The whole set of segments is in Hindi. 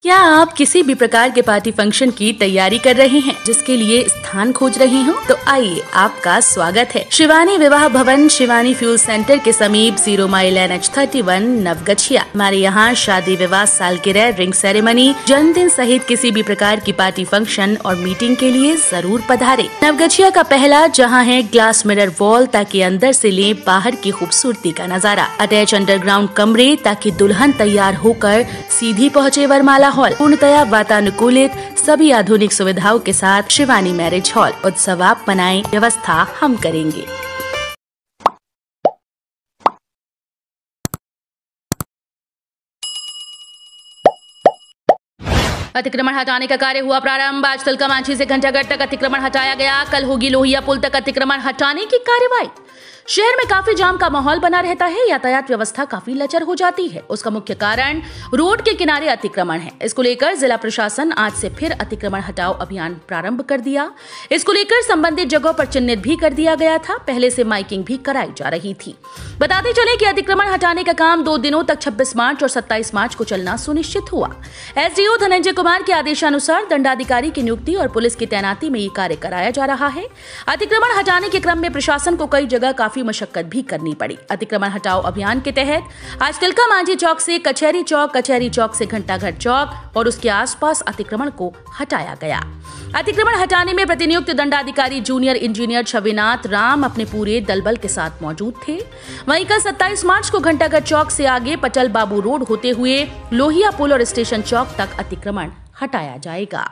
क्या आप किसी भी प्रकार के पार्टी फंक्शन की तैयारी कर रहे हैं, जिसके लिए स्थान खोज रहे हो? तो आइए, आपका स्वागत है शिवानी विवाह भवन, शिवानी फ्यूल सेंटर के समीप 0 माइल NH31 नवगछिया। हमारे यहाँ शादी, विवाह, सालगिरह, रिंग सेरेमनी, जन्मदिन सहित किसी भी प्रकार की पार्टी फंक्शन और मीटिंग के लिए जरूर पधारे। नवगछिया का पहला जहाँ है ग्लास मिरर वॉल, ताकि अंदर से ले बाहर की खूबसूरती का नजारा। अटैच अंडरग्राउंड कमरे, ताकि दुल्हन तैयार होकर सीधी पहुँचे वरमाला हॉल। पूर्णतया वातानुकूलित, सभी आधुनिक सुविधाओं के साथ शिवानी मैरिज हॉल। उत्सव आप मनाएं, व्यवस्था हम करेंगे। अतिक्रमण हटाने का कार्य हुआ प्रारंभ। आज तिलका मांझी से घंटाघर तक अतिक्रमण हटाया गया। कल होगी लोहिया पुल तक अतिक्रमण हटाने की कार्यवाही। शहर में काफी जाम का माहौल बना रहता है। यातायात व्यवस्था काफी लचर हो जाती है। उसका मुख्य कारण रोड के किनारे अतिक्रमण है। इसको लेकर जिला प्रशासन आज से फिर अतिक्रमण हटाओ अभियान प्रारंभ कर दिया। इसको लेकर संबंधित जगहों पर चिन्हित भी कर दिया गया था। पहले से माइकिंग भी कराई जा रही थी। बताते चले कि अतिक्रमण हटाने का काम 2 दिनों तक 26 मार्च और 27 मार्च को चलना सुनिश्चित हुआ। SDO धनंजय कुमार के आदेशानुसार दंडाधिकारी की नियुक्ति और पुलिस की तैनाती में ये कार्य कराया जा रहा है। अतिक्रमण हटाने के क्रम में प्रशासन को कई जगह काफी मशक्कत भी करनी पड़ी। अतिक्रमण हटाओ अभियान के तहत आज तिलका मांझी चौक से कचहरी चौक से घंटाघर चौक और उसके आसपास अतिक्रमण को हटाया गया। अतिक्रमण हटाने में प्रतिनियुक्त दंडाधिकारी जूनियर इंजीनियर छविनाथ राम अपने पूरे दलबल के साथ मौजूद थे। वहीं कल 27 मार्च को घंटाघर चौक से आगे पटल बाबू रोड होते हुए लोहिया पुल और स्टेशन चौक तक अतिक्रमण हटाया जाएगा।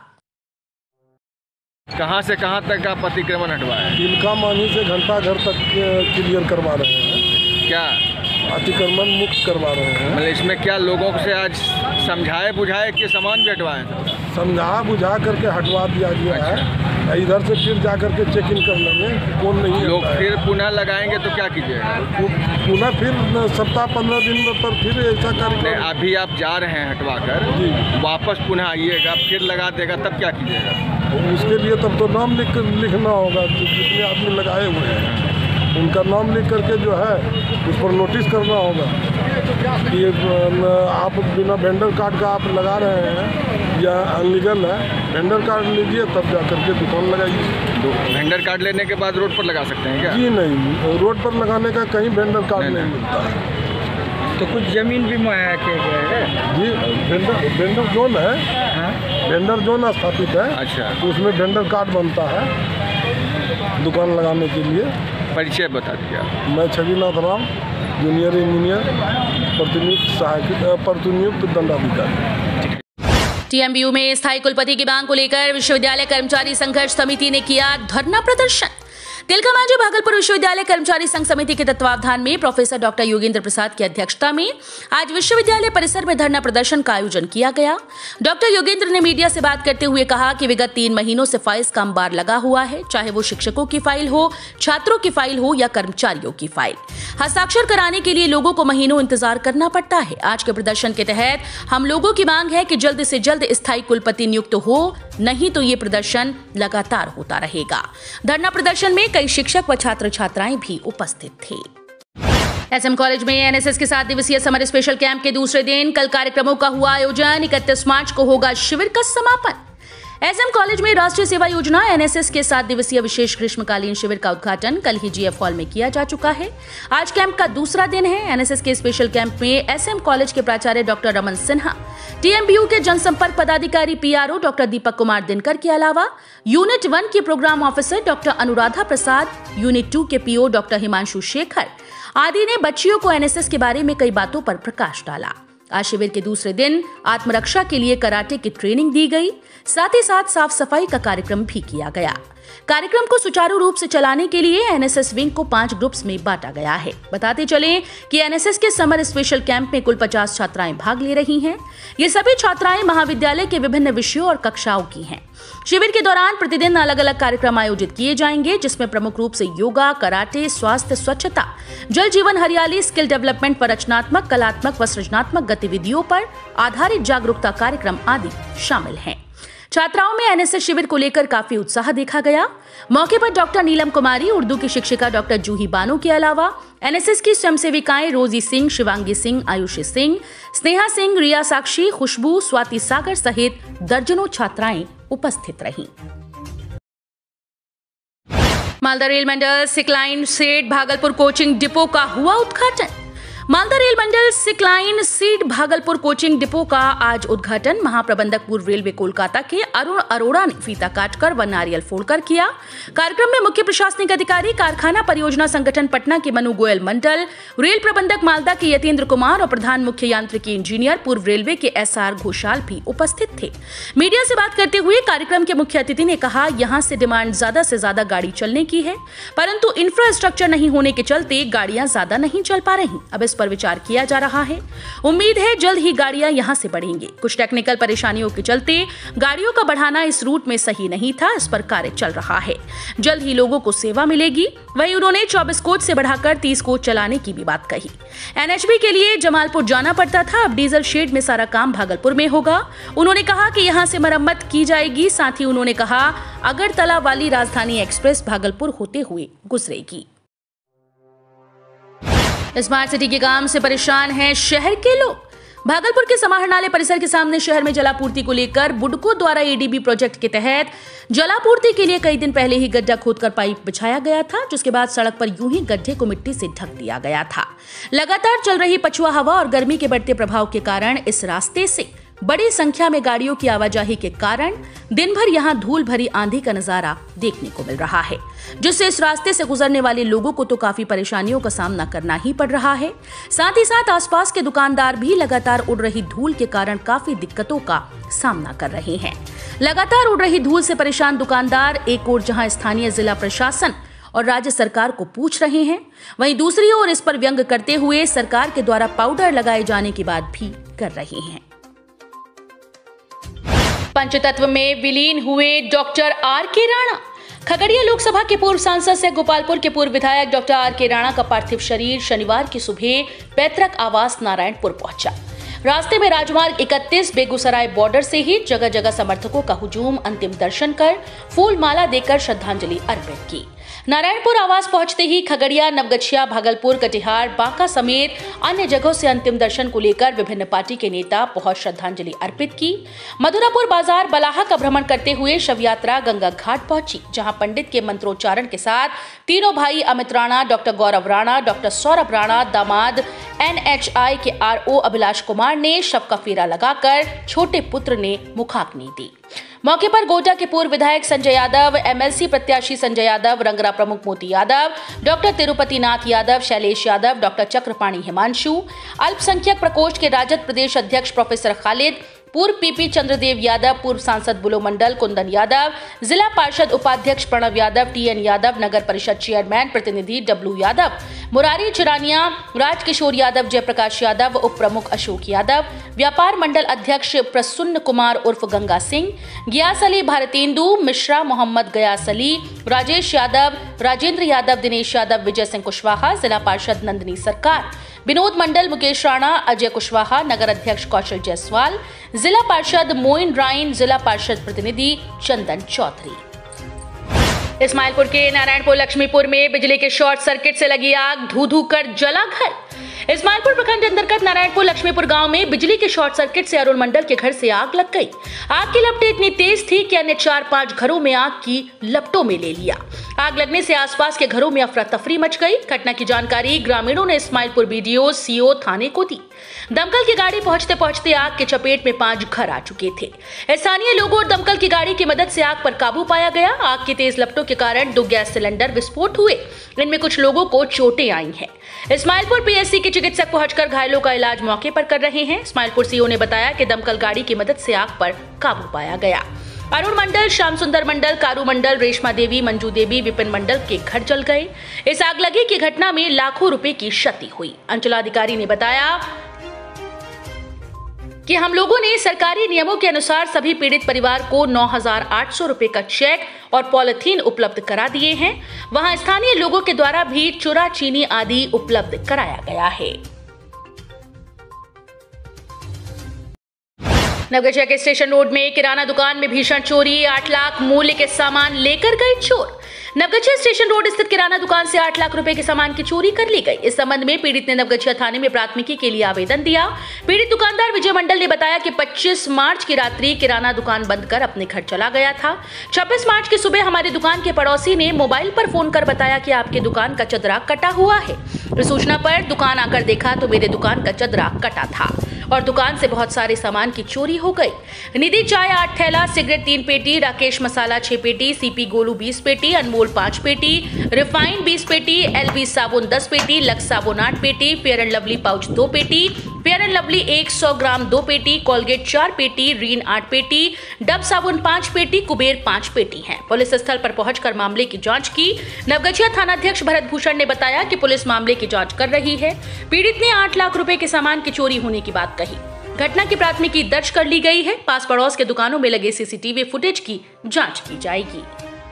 कहां से कहां तक आप अतिक्रमण हटवाए? तिलका मांझी से घंटाघर तक क्लियर करवा रहे हैं। क्या अतिक्रमण मुक्त करवा रहे हैं? मतलब इसमें क्या लोगों से आज समझाए बुझाए कि सामान भी हटवाए? समझा बुझा करके हटवा दिया गया है। इधर से फिर जा करके चेक इन करने में कौन नहीं लोग फिर पुनः लगाएंगे तो क्या कीजिएगा? पुनः फिर सप्ताह 15 दिन पर फिर ऐसा कार्यक्रम। अभी आप जा रहे हैं हटवा कर, वापस पुनः आइएगा, फिर लगा देगा, तब क्या कीजिएगा? उसके लिए तब तो नाम लिखना होगा। जितने आदमी लगाए हुए हैं उनका नाम लिख करके जो है उस पर नोटिस करना होगा कि आप बिना वेंडर कार्ड का आप लगा रहे हैं या अनलीगल है। वेंडर कार्ड लीजिए, तब जा करके दुकान लगाइए। तो वेंडर कार्ड लेने के बाद रोड पर लगा सकते हैं क्या? जी नहीं, रोड पर लगाने का कहीं वेंडर कार्ड नहीं मिलता है। तो कुछ जमीन भी मुहैया किए गए हैं? जी, वेंडर जोन है। वेंडर जोन स्थापित है। अच्छा, उसमें वेंडर कार्ड बनता है दुकान लगाने के लिए। परिचय बता दीजिए। मैं छविनाथ राम, जूनियर इंजीनियर, प्रतिनियुक्त दंडाधिकारी। TMBU में स्थायी कुलपति की मांग को लेकर विश्वविद्यालय कर्मचारी संघर्ष समिति ने किया धरना प्रदर्शन। तिलका मांझी भागलपुर विश्वविद्यालय कर्मचारी संघ समिति के तत्वावधान में प्रोफेसर डॉक्टर योगेंद्र प्रसाद की अध्यक्षता में आज विश्वविद्यालय परिसर में धरना प्रदर्शन का आयोजन किया गया। डॉक्टर योगेंद्र ने मीडिया से बात करते हुए कहा कि विगत 3 महीनों से फाइल्स का अंबार लगा हुआ है, चाहे वो शिक्षकों की फाइल हो, छात्रों की फाइल हो या कर्मचारियों की फाइल। हस्ताक्षर कराने के लिए लोगों को महीनों इंतजार करना पड़ता है। आज के प्रदर्शन के तहत हम लोगों की मांग है कि जल्द से जल्द स्थायी कुलपति नियुक्त हो, नहीं तो ये प्रदर्शन लगातार होता रहेगा। धरना प्रदर्शन में कई शिक्षक व छात्र छात्राएं भी उपस्थित थे। SM कॉलेज में NSS के 7 दिवसीय समर स्पेशल कैंप के दूसरे दिन कल कार्यक्रमों का हुआ आयोजन। 31 मार्च को होगा शिविर का समापन। SM कॉलेज में राष्ट्रीय सेवा योजना NSS के 7 दिवसीय विशेष ग्रीष्मकालीन शिविर का उद्घाटन कल ही GF हॉल में किया जा चुका है। आज कैंप का दूसरा दिन है। NSS के स्पेशल कैंप में SM कॉलेज के प्राचार्य डॉक्टर रमन सिन्हा, TMBU के जनसंपर्क पदाधिकारी PRO डॉक्टर दीपक कुमार दिनकर के अलावा यूनिट 1 की program officer doctor Anuradha Prasad, unit 2 के PO डॉक्टर हिमांशु शेखर आदि ने बच्चियों को NSS के बारे में कई बातों पर प्रकाश डाला। आज शिविर के दूसरे दिन आत्मरक्षा के लिए कराटे की ट्रेनिंग दी गई। साथ ही साथ साफ सफाई का कार्यक्रम भी किया गया। कार्यक्रम को सुचारू रूप से चलाने के लिए NSS विंग को 5 ग्रुप्स में बांटा गया है। बताते चले कि NSS के समर स्पेशल कैंप में कुल 50 छात्राएं भाग ले रही हैं। ये सभी छात्राएं महाविद्यालय के विभिन्न विषयों और कक्षाओं की हैं। शिविर के दौरान प्रतिदिन अलग अलग कार्यक्रम आयोजित किए जाएंगे, जिसमें प्रमुख रूप से योगा, कराटे, स्वास्थ्य, स्वच्छता, जल जीवन हरियाली, स्किल डेवलपमेंट व रचनात्मक, कलात्मक व सृजनात्मक गतिविधियों पर आधारित जागरूकता कार्यक्रम आदि शामिल हैं। छात्राओं में एनएसएस शिविर को लेकर काफी उत्साह देखा गया। मौके पर डॉक्टर नीलम कुमारी, उर्दू की शिक्षिका डॉक्टर जूही बानो के अलावा एनएसएस की स्वयंसेविकाएं रोजी सिंह, शिवांगी सिंह, आयुषी सिंह, स्नेहा सिंह, रिया साक्षी, खुशबू, स्वाति सागर सहित दर्जनों छात्राएं उपस्थित रहीं। मालदा रेल मंडल सिकलाइन सेठ भागलपुर कोचिंग डिपो का हुआ उद्घाटन। मालदा रेल मंडल सिकलाइन सीट भागलपुर कोचिंग डिपो का आज उद्घाटन महाप्रबंधक पूर्व रेलवे कोलकाता के अरुण अरोड़ा ने फीता काटकर व नारियल फोड़कर किया। कार्यक्रम में मुख्य प्रशासनिक अधिकारी कारखाना परियोजना संगठन पटना के मनु गोयल मंडल, रेल प्रबंधक मालदा के यतेंद्र कुमार और प्रधान मुख्य यांत्रिकी इंजीनियर पूर्व रेलवे के SR घोषाल भी उपस्थित थे। मीडिया से बात करते हुए कार्यक्रम के मुख्य अतिथि ने कहा, यहाँ से डिमांड ज्यादा से ज्यादा गाड़ी चलने की है, परंतु इंफ्रास्ट्रक्चर नहीं होने के चलते गाड़ियां ज्यादा नहीं चल पा रही। अब पर विचार किया जा रहा है। उम्मीद है जल्द ही गाड़ियां यहां से बढ़ेंगी। कुछ टेक्निकल परेशानियों के चलते गाड़ियों का बढ़ाना इस रूट में सही नहीं था, इस पर कार्य चल रहा है। जल्द ही लोगों को सेवा मिलेगी। वहीं उन्होंने 24 कोच से बढ़ाकर 30 कोच चलाने की भी बात कही। NHB के लिए जमालपुर जाना पड़ता था, अब डीजल शेड में सारा काम भागलपुर में होगा। उन्होंने कहा कि यहां से मरम्मत की जाएगी। साथ ही उन्होंने कहा, अगरतला वाली राजधानी एक्सप्रेस भागलपुर होते हुए गुजरेगी। स्मार्ट सिटी के काम से परेशान हैं शहर के लोग। भागलपुर के समाहरणालय परिसर के सामने शहर में जलापूर्ति को लेकर बुडको द्वारा ADB प्रोजेक्ट के तहत जलापूर्ति के लिए कई दिन पहले ही गड्ढा खोदकर पाइप बिछाया गया था, जिसके बाद सड़क पर यूं ही गड्ढे को मिट्टी से ढक दिया गया था। लगातार चल रही पछुआ हवा और गर्मी के बढ़ते प्रभाव के कारण इस रास्ते से बड़ी संख्या में गाड़ियों की आवाजाही के कारण दिन भर यहां धूल भरी आंधी का नजारा देखने को मिल रहा है, जिससे इस रास्ते से गुजरने वाले लोगों को तो काफी परेशानियों का सामना करना ही पड़ रहा है। साथ ही साथ आसपास के दुकानदार भी लगातार उड़ रही धूल के कारण काफी दिक्कतों का सामना कर रहे हैं। लगातार उड़ रही धूल से परेशान दुकानदार एक ओर जहां स्थानीय जिला प्रशासन और राज्य सरकार को पूछ रहे हैं, वहीं दूसरी ओर इस पर व्यंग करते हुए सरकार के द्वारा पाउडर लगाए जाने की बात भी कर रहे हैं। पंचतत्व में विलीन हुए डॉक्टर R.K. राणा। खगड़िया लोकसभा के पूर्व सांसद से गोपालपुर के पूर्व विधायक डॉक्टर R.K. राणा का पार्थिव शरीर शनिवार की सुबह पैतृक आवास नारायणपुर पहुंचा। रास्ते में राजमार्ग 31 बेगूसराय बॉर्डर से ही जगह जगह समर्थकों का हुजूम, अंतिम दर्शन कर फूल माला देकर श्रद्धांजलि अर्पित की। नारायणपुर आवास पहुंचते ही खगड़िया, नवगछिया, भागलपुर, कटिहार, बांका समेत अन्य जगहों से अंतिम दर्शन को लेकर विभिन्न पार्टी के नेता पहुंच श्रद्धांजलि अर्पित की। मधुरापुर बाजार, बलाहा का भ्रमण करते हुए शव यात्रा गंगा घाट पहुंची, जहां पंडित के मंत्रोच्चारण के साथ तीनों भाई अमित राणा, डॉक्टर गौरव राणा, डॉक्टर सौरभ राणा, दामाद NHI के RO अभिलाष कुमार ने शव का फेरा लगाकर छोटे पुत्र ने मुखाग्नि दी। मौके पर गोड्डा के पूर्व विधायक संजय यादव, MLC प्रत्याशी संजय यादव, रंगरा प्रमुख मोती यादव, डॉक्टर तिरुपति नाथ यादव, शैलेश यादव, डॉक्टर चक्रपाणी हिमांशु, अल्पसंख्यक प्रकोष्ठ के राजद प्रदेश अध्यक्ष प्रोफेसर खालिद, पूर्व PP चंद्रदेव यादव, पूर्व सांसद बुलो मंडल कुंदन यादव, जिला पार्षद उपाध्यक्ष प्रणव यादव, TN यादव, नगर परिषद चेयरमैन प्रतिनिधि W यादव, मुरारी चिरानिया, राजकिशोर यादव, जयप्रकाश यादव, उप प्रमुख अशोक यादव, व्यापार मंडल अध्यक्ष प्रसन्न कुमार उर्फ गंगा सिंह, गियास अली, भारतेंदु मिश्रा, मोहम्मद गयास अली, राजेश यादव, राजेंद्र यादव, दिनेश यादव, विजय सिंह कुशवाहा, जिला पार्षद नंदिनी सरकार, विनोद मंडल, मुकेश राणा, अजय कुशवाहा, नगर अध्यक्ष कौशल जायसवाल, जिला पार्षद मोइन राइन, जिला पार्षद प्रतिनिधि चंदन चौधरी। इस्माइलपुर के नारायणपुर लक्ष्मीपुर में बिजली के शॉर्ट सर्किट से लगी आग, धू धू कर जला घर। इस्माइलपुर प्रखंड अंतर्गत नारायणपुर लक्ष्मीपुर गांव में बिजली के शॉर्ट सर्किट से अरुण मंडल के घर से आग लग गई। आग की लपटें इतनी तेज थी कि अन्य 4-5 घरों में आग की लपटों में ले लिया। आग लगने से आसपास के घरों में अफरा तफरी मच गई। घटना की जानकारी ग्रामीणों ने इस्माइलपुर BDO CO थाने को दी। दमकल की गाड़ी पहुंचते पहुंचते आग के चपेट में 5 घर आ चुके थे। स्थानीय लोगों और दमकल की गाड़ी की मदद से आग पर काबू पाया गया। आग की तेज लपटों के कारण 2 गैस सिलेंडर विस्फोट हुए। इनमें कुछ लोगों को चोटें आई हैं। इस्माइलपुर PSC के चिकित्सक पहुंचकर घायलों का इलाज मौके पर कर रहे हैं। इस्माइलपुर CO ने बताया कि दमकल गाड़ी की मदद से आग पर काबू पाया गया। अरुण मंडल, श्याम सुंदर मंडल, कारू मंडल, रेशमा देवी, मंजू देवी, विपिन मंडल के घर जल गए। इस आगलगी की घटना में लाखों रुपए की क्षति हुई। अंचलाधिकारी ने बताया कि हम लोगों ने सरकारी नियमों के अनुसार सभी पीड़ित परिवार को 9,800 रुपए का चेक और पॉलिथीन उपलब्ध करा दिए हैं। वहां स्थानीय लोगों के द्वारा भी चूरा, चीनी आदि उपलब्ध कराया गया है। नवगछिया के स्टेशन रोड में किराना दुकान में भीषण चोरी, 8 लाख मूल्य के सामान लेकर गए चोर। नवगछिया स्टेशन रोड स्थित किराना दुकान से 8 लाख रुपए के सामान की चोरी कर ली गई। इस संबंध में पीड़ित ने नवगछिया थाने में प्राथमिकी के लिए आवेदन दिया। पीड़ित दुकानदार विजय मंडल ने बताया कि 25 मार्च की रात्रि किराना दुकान बंद कर अपने घर चला गया था। 26 मार्च की सुबह हमारे दुकान के पड़ोसी ने मोबाइल पर फोन कर बताया कि आपके दुकान का चदरा कटा हुआ है। सूचना पर दुकान आकर देखा तो मेरे दुकान का चदरा कटा था और दुकान से बहुत सारे सामान की चोरी हो गई। निधि चाय 8 थैला, सिगरेट 3 पेटी, राकेश मसाला 6 पेटी, सीपी गोलू 20 पेटी, अनमोल 5 पेटी, रिफाइंड 20 पेटी, एलबी साबुन 10 पेटी, लक्स साबुन 8 पेटी, फेयर एंड लवली पाउच 2 पेटी, फेयर एंड लवली 100 ग्राम 2 पेटी, कोलगेट 4 पेटी, रीन 8 पेटी, डब साबुन 5 पेटी, कुबेर 5 पेटी हैं। पुलिस स्थल पर पहुंचकर मामले की जांच की। नवगछिया थानाध्यक्ष भरत भूषण ने बताया कि पुलिस मामले की जांच कर रही है। पीड़ित ने 8 लाख रुपए के सामान की चोरी होने की बात कही। घटना की प्राथमिकी दर्ज कर ली गई है। पास पड़ोस के दुकानों में लगे सीसीटीवी फुटेज की जांच की जाएगी।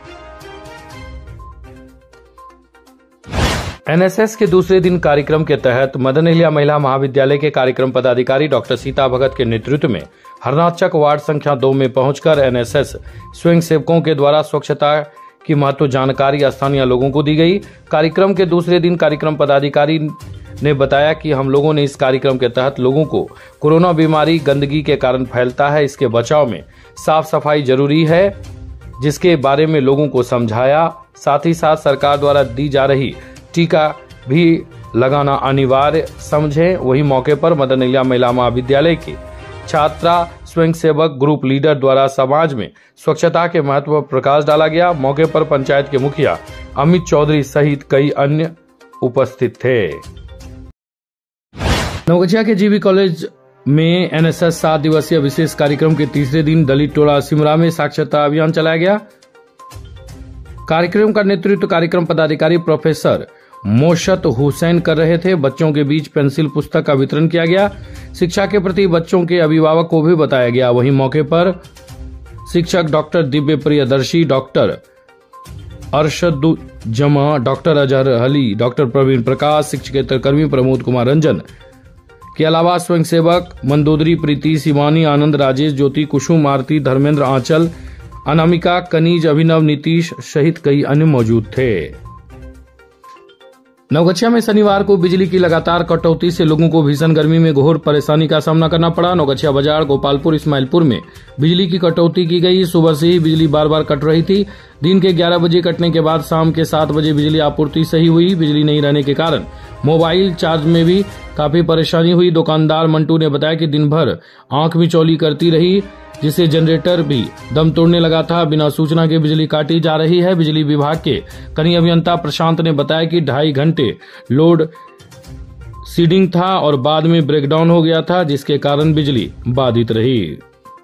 एनएसएस के दूसरे दिन कार्यक्रम के तहत मदन हिलिया महिला महाविद्यालय के कार्यक्रम पदाधिकारी डॉक्टर सीता भगत के नेतृत्व में हरनाचक वार्ड संख्या 2 में पहुंचकर एनएसएस स्वयंसेवकों के द्वारा स्वच्छता की महत्व जानकारी स्थानीय लोगों को दी गई। कार्यक्रम के दूसरे दिन कार्यक्रम पदाधिकारी ने बताया कि हम लोगों ने इस कार्यक्रम के तहत लोगों को कोरोना बीमारी गंदगी के कारण फैलता है, इसके बचाव में साफ सफाई जरूरी है, जिसके बारे में लोगों को समझाया। साथ ही साथ सरकार द्वारा दी जा रही टीका भी लगाना अनिवार्य समझे। वही मौके पर मदन हिलिया महिला महाविद्यालय की छात्रा स्वयंसेवक ग्रुप लीडर द्वारा समाज में स्वच्छता के महत्व पर प्रकाश डाला गया। मौके पर पंचायत के मुखिया अमित चौधरी सहित कई अन्य उपस्थित थे। नवगछिया के जीबी कॉलेज में एनएसएस 7 दिवसीय विशेष कार्यक्रम के तीसरे दिन दलित टोला सिमरा में साक्षरता अभियान चलाया गया। कार्यक्रम का नेतृत्व कार्यक्रम पदाधिकारी प्रोफेसर मोशत हुसैन कर रहे थे। बच्चों के बीच पेंसिल पुस्तक का वितरण किया गया। शिक्षा के प्रति बच्चों के अभिभावक को भी बताया गया। वहीं मौके पर शिक्षक doctor Divya Priyadarshi, doctor Arshaduzzama, doctor Azhar Ali, doctor Praveen Prakash, शिक्षकेतर कर्मी प्रमोद कुमार रंजन के अलावा स्वयंसेवक मंदोदरी, प्रीति, शिवानी, आनंद, राजेश, ज्योति, कुसुम, आरती, धर्मेंद्र, आंचल, अनामिका, कनीज, अभिनव, नीतीश सहित कई अन्य मौजूद थे। नवगछिया में शनिवार को बिजली की लगातार कटौती से लोगों को भीषण गर्मी में घोर परेशानी का सामना करना पड़ा। नवगछिया बाजार, गोपालपुर, इस्माइलपुर में बिजली की कटौती की गई। सुबह से ही बिजली बार बार कट रही थी। दिन के 11 बजे कटने के बाद शाम के 7 बजे बिजली आपूर्ति सही हुई। बिजली नहीं रहने के कारण मोबाइल चार्ज में भी काफी परेशानी हुई। दुकानदार मंटू ने बताया कि दिन भर आंख मिचौली करती रही, जिससे जनरेटर भी दम तोड़ने लगा था। बिना सूचना के बिजली काटी जा रही है। बिजली विभाग के कनीय अभियंता प्रशांत ने बताया कि 2.5 घंटे लोड सीडिंग था और बाद में ब्रेकडाउन हो गया था, जिसके कारण बिजली बाधित रही।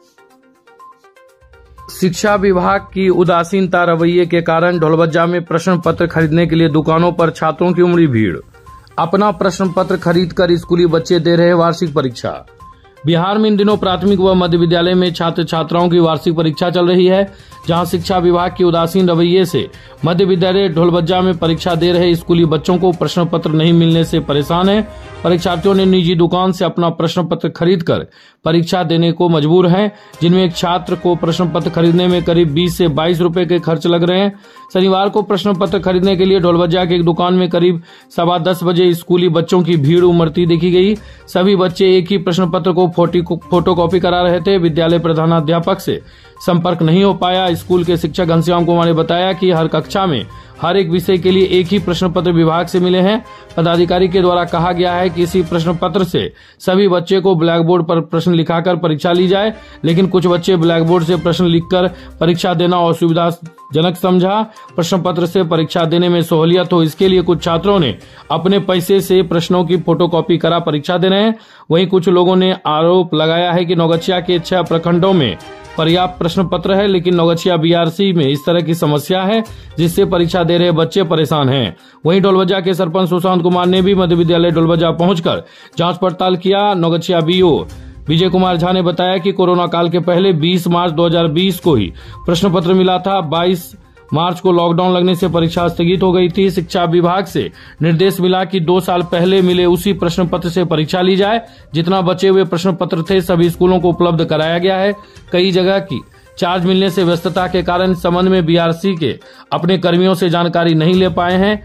शिक्षा विभाग की उदासीनता रवैये के कारण ढोलबज्जा में प्रश्न पत्र खरीदने के लिए दुकानों पर छात्रों की उमड़ी भीड़। अपना प्रश्न पत्र खरीदकर स्कूली बच्चे दे रहे वार्षिक परीक्षा। बिहार में इन दिनों प्राथमिक व मध्य विद्यालय में छात्र छात्राओं की वार्षिक परीक्षा चल रही है, जहां शिक्षा विभाग की उदासीन रवैये से मध्य विद्यालय ढोलबज्जा में परीक्षा दे रहे स्कूली बच्चों को प्रश्न पत्र नहीं मिलने से परेशान है। परीक्षार्थियों ने निजी दुकान से अपना प्रश्न पत्र खरीदकर परीक्षा देने को मजबूर हैं, जिनमें एक छात्र को प्रश्न पत्र खरीदने में करीब 20 से 22 रुपए के खर्च लग रहे हैं। शनिवार को प्रश्न पत्र खरीदने के लिए ढोलबज्जा की एक दुकान में करीब 10:15 बजे स्कूली बच्चों की भीड़ उमड़ती देखी गई। सभी बच्चे एक ही प्रश्न पत्र को फोटोकॉपी करा रहे थे। विद्यालय प्रधानाध्यापक से संपर्क नहीं हो पाया। स्कूल के शिक्षक घनश्याम कुमार ने बताया कि हर कक्षा में हर एक विषय के लिए एक ही प्रश्न पत्र विभाग से मिले हैं। पदाधिकारी के द्वारा कहा गया है कि इसी प्रश्न पत्र से सभी बच्चे को ब्लैक बोर्ड पर प्रश्न लिखाकर परीक्षा ली जाए, लेकिन कुछ बच्चे ब्लैक बोर्ड से प्रश्न लिखकर परीक्षा देना असुविधाजनक समझा। प्रश्न पत्र से परीक्षा देने में सहूलियत हो, इसके लिए कुछ छात्रों ने अपने पैसे से प्रश्नों की फोटोकॉपी करा परीक्षा दे रहे हैं। वहीं कुछ लोगों ने आरोप लगाया है कि नवगछिया के 6 प्रखंडों में पर्याप्त प्रश्न पत्र है, लेकिन नवगछिया बीआरसी में इस तरह की समस्या है, जिससे परीक्षा दे रहे बच्चे परेशान हैं। वहीं ढोलबज्जा के सरपंच सुशांत कुमार ने भी मध्य विद्यालय ढोलबज्जा पहुंचकर जांच पड़ताल किया। नवगछिया बीओ विजय कुमार झा ने बताया कि कोरोना काल के पहले 20 मार्च 2020 को ही प्रश्न पत्र मिला था। 22 मार्च को लॉकडाउन लगने से परीक्षा स्थगित हो गई थी। शिक्षा विभाग से निर्देश मिला कि 2 साल पहले मिले उसी प्रश्न पत्र से परीक्षा ली जाए। जितना बचे हुए प्रश्न पत्र थे सभी स्कूलों को उपलब्ध कराया गया है। कई जगह की चार्ज मिलने से व्यस्तता के कारण इस संबंध में बीआरसी के अपने कर्मियों से जानकारी नहीं ले पाए हैं।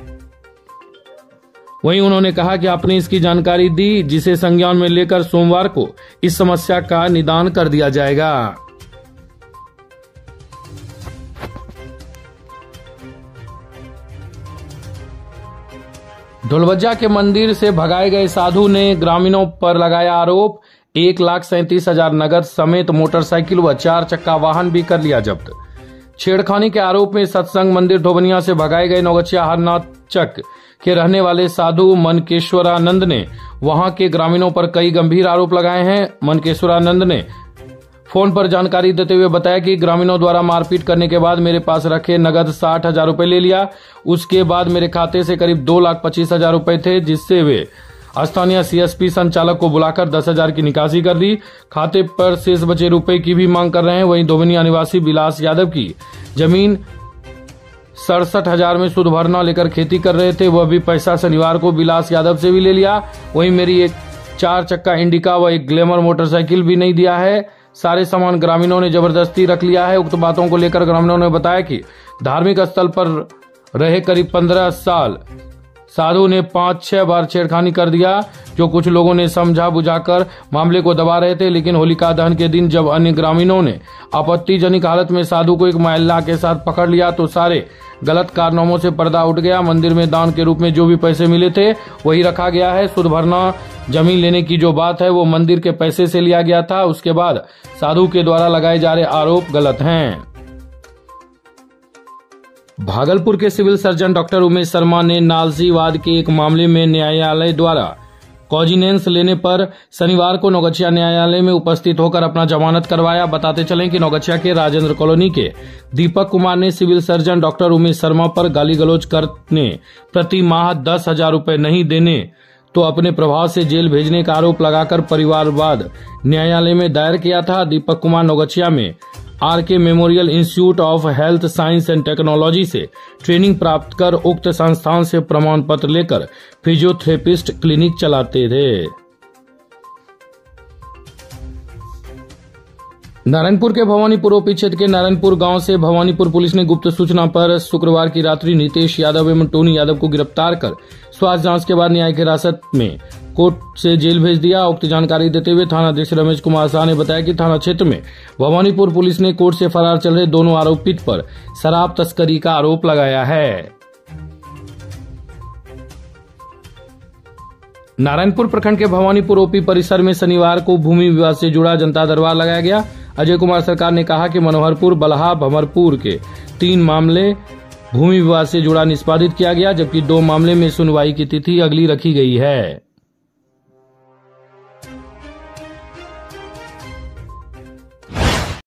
वहीं उन्होंने कहा कि आपने इसकी जानकारी दी, जिसे संज्ञान में लेकर सोमवार को इस समस्या का निदान कर दिया जाएगा। ढोलबज्जा के मंदिर से भगाए गए साधु ने ग्रामीणों पर लगाया आरोप। 1,37,000 नगद समेत मोटरसाइकिल व 4 चक्का वाहन भी कर लिया जब्त। छेड़खानी के आरोप में सत्संग मंदिर ढोबनिया से भगाए गए नौगछिया हरनाचक के रहने वाले साधु मनकेश्वरानंद ने वहां के ग्रामीणों पर कई गंभीर आरोप लगाए हैं। मनकेश्वरानंद ने फोन पर जानकारी देते हुए बताया कि ग्रामीणों द्वारा मारपीट करने के बाद मेरे पास रखे नगद 60,000 रुपए ले लिया। उसके बाद मेरे खाते से करीब 2,25,000 रुपए थे, जिससे वे स्थानीय सीएसपी संचालक को बुलाकर 10,000 की निकासी कर दी। खाते पर शेष बचे रुपए की भी मांग कर रहे हैं। वहीं धोबनिया निवासी विलास यादव की जमीन 67,000 में शुद्ध भरना लेकर खेती कर रहे थे। वह भी पैसा शनिवार को विलास यादव से भी ले लिया। वहीं मेरी एक 4 चक्का इंडिका व एक ग्लैमर मोटरसाइकिल भी नहीं दिया है। सारे सामान ग्रामीणों ने जबरदस्ती रख लिया है। उक्त बातों को लेकर ग्रामीणों ने बताया कि धार्मिक स्थल पर रहे करीब 15 साल साधु ने 5-6 बार छेड़खानी कर दिया, जो कुछ लोगों ने समझा बुझाकर मामले को दबा रहे थे। लेकिन होलिका दहन के दिन जब अन्य ग्रामीणों ने आपत्तिजनक हालत में साधु को एक महिला के साथ पकड़ लिया तो सारे गलत कारनामों से पर्दा उठ गया। मंदिर में दान के रूप में जो भी पैसे मिले थे वही रखा गया है। शुद्ध भरना जमीन लेने की जो बात है वो मंदिर के पैसे से लिया गया था। उसके बाद साधु के द्वारा लगाए जा रहे आरोप गलत हैं। भागलपुर के civil surgeon doctor Umesh Sharma ने नालसीवाद के एक मामले में न्यायालय द्वारा कॉजिनेंस लेने पर शनिवार को नौगछिया न्यायालय में उपस्थित होकर अपना जमानत करवाया। बताते चलें कि नौगछिया के राजेंद्र कॉलोनी के दीपक कुमार ने civil surgeon doctor Umesh Sharma पर गाली गलौज करने, प्रति माह 10,000 रुपए नहीं देने तो अपने प्रभाव से जेल भेजने का आरोप लगाकर परिवारवाद न्यायालय में दायर किया था। दीपक कुमार नौगछिया में RK memorial institute of health science and technology से ट्रेनिंग प्राप्त कर उक्त संस्थान से प्रमाण पत्र लेकर फिजियोथेरेपिस्ट क्लिनिक चलाते थे। नारायणपुर के भवानीपुर ओपी क्षेत्र के नारायणपुर गांव से भवानीपुर पुलिस ने गुप्त सूचना पर शुक्रवार की रात्रि नितेश यादव एवं टोनी यादव को गिरफ्तार कर स्वास्थ्य जांच के बाद न्यायिक हिरासत में कोर्ट से जेल भेज दिया। उक्त जानकारी देते हुए थानाध्यक्ष रमेश कुमार शाह ने बताया कि थाना क्षेत्र में भवानीपुर पुलिस ने कोर्ट से फरार चल रहे दोनों आरोपित पर शराब तस्करी का आरोप लगाया है। नारायणपुर प्रखंड के भवानीपुर ओपी परिसर में शनिवार को भूमि विवाद से जुड़ा जनता दरबार लगाया गया। अजय कुमार सरकार ने कहा कि मनोहरपुर, बलहा, भंवरपुर के 3 मामले भूमि विवाद से जुड़ा निष्पादित किया गया, जबकि 2 मामले में सुनवाई की तिथि अगली रखी गई है।